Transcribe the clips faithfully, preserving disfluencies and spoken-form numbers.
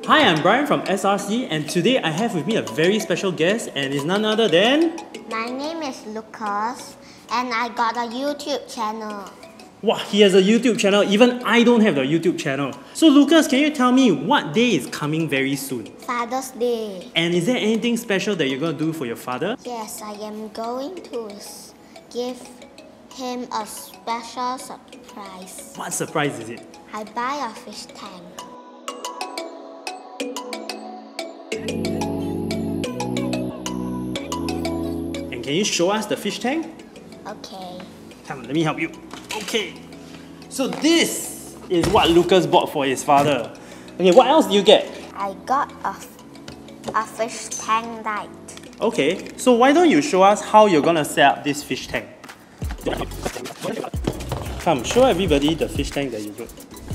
Hi, I'm Brian from S R C, and today I have with me a very special guest, and it's none other than... My name is Lucas, and I got a YouTube channel. Wow, he has a YouTube channel. Even I don't have the YouTube channel. So Lucas, can you tell me what day is coming very soon? Father's Day. And is there anything special that you're going to do for your father? Yes, I am going to give him a special surprise. What surprise is it? I buy a fish tank. And can you show us the fish tank? Okay. Come on, let me help you. Okay. So this is what Lucas bought for his father. Okay, what else do you get? I got a, a fish tank light. Okay, so why don't you show us how you're gonna set up this fish tank? Come, show everybody the fish tank that you built.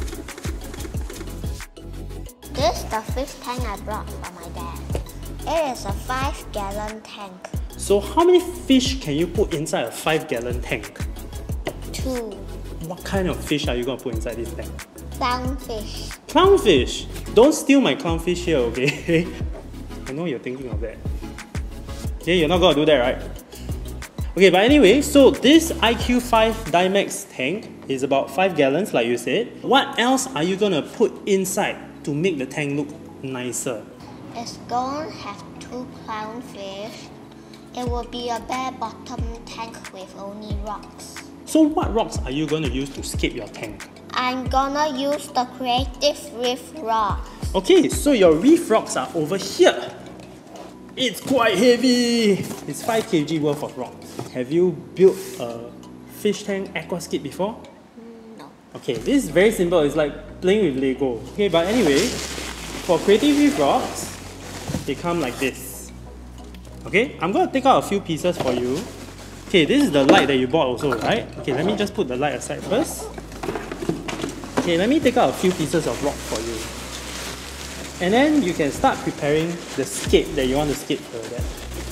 This is the fish tank I brought for my dad. It is a five gallon tank. So how many fish can you put inside a five gallon tank? Two. What kind of fish are you gonna put inside this tank? Clownfish. Clownfish! Don't steal my clownfish here, okay? I know you're thinking of that. Okay, you're not gonna do that, right? Okay, but anyway, so this I Q five Dimax tank is about five gallons, like you said. What else are you gonna put inside to make the tank look nicer? It's going to have two clownfish. It will be a bare bottom tank with only rocks. So what rocks are you going to use to scape your tank? I'm gonna use the creative reef rocks. Okay, so your reef rocks are over here. It's quite heavy. It's five kilograms worth of rocks. Have you built a fish tank aquascape before? No. Okay, this is very simple. It's like playing with Lego. Okay, but anyway, for creative reef rocks, they come like this. Okay, I'm going to take out a few pieces for you. Okay, this is the light that you bought also, right? Okay, let me just put the light aside first. Okay, let me take out a few pieces of rock for you. And then you can start preparing the scape that you want to scape for that.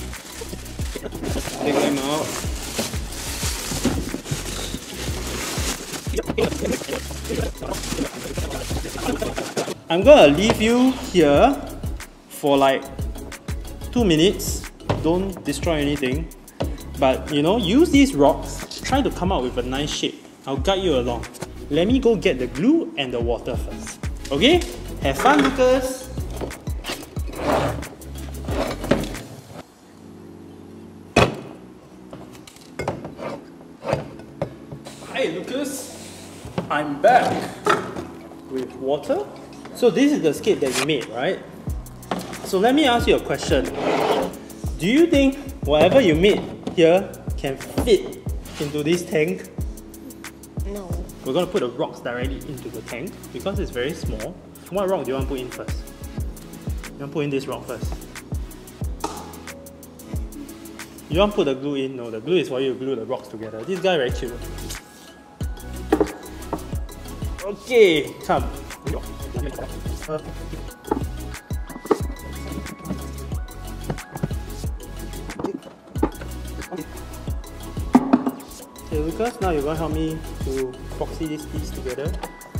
Take them out. I'm gonna leave you here for like two minutes. Don't destroy anything. But you know, use these rocks, try to come out with a nice shape. I'll guide you along. Let me go get the glue and the water first. Okay? Have fun, Lucas! Hi, Lucas! I'm back with water. So this is the scape that you made, right? So let me ask you a question. Do you think whatever you made here can fit into this tank? No. We're going to put the rocks directly into the tank because it's very small. What rock do you want to put in first? You want to put in this rock first? You want to put the glue in? No, the glue is for you to glue the rocks together. This guy very cute. Okay, come. Okay, Lucas, now you're going to help me to proxy this piece together.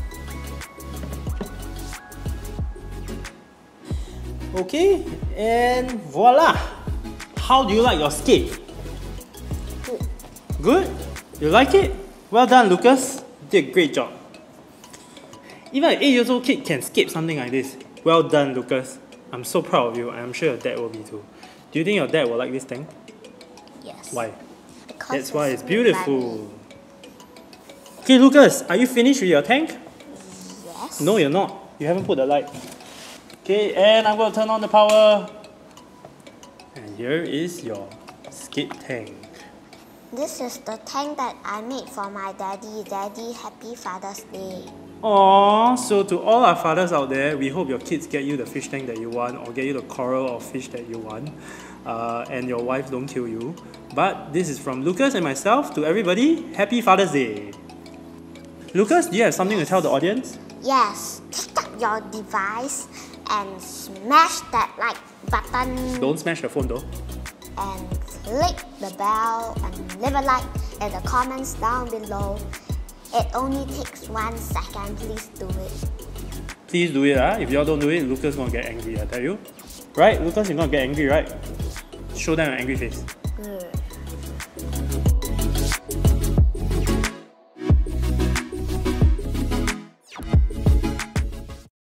Okay, and voila! How do you like your scape? Good. Good? You like it? Well done, Lucas. You did a great job. Even an eight years old kid can scape something like this. Well done, Lucas. I'm so proud of you. I'm sure your dad will be too. Do you think your dad will like this thing? Yes. Why? Because That's why it's it's beautiful. Okay, Lucas, are you finished with your tank? Yes. No, you're not. You haven't put the light. Okay, and I'm going to turn on the power. And here is your scape tank. This is the tank that I made for my daddy. Daddy, happy Father's Day. Aww, so to all our fathers out there, we hope your kids get you the fish tank that you want or get you the coral or fish that you want. Uh, and your wife don't kill you. But this is from Lucas and myself to everybody. Happy Father's Day. Lucas, do you have something to tell the audience? Yes. Pick up your device and smash that like button. Don't smash the phone though. And click the bell and leave a like in the comments down below. It only takes one second. Please do it. Please do it, ah. If y'all don't do it, Lucas gonna get angry, I tell you. Right? Lucas, you're gonna get angry, right? Show them an angry face. Good.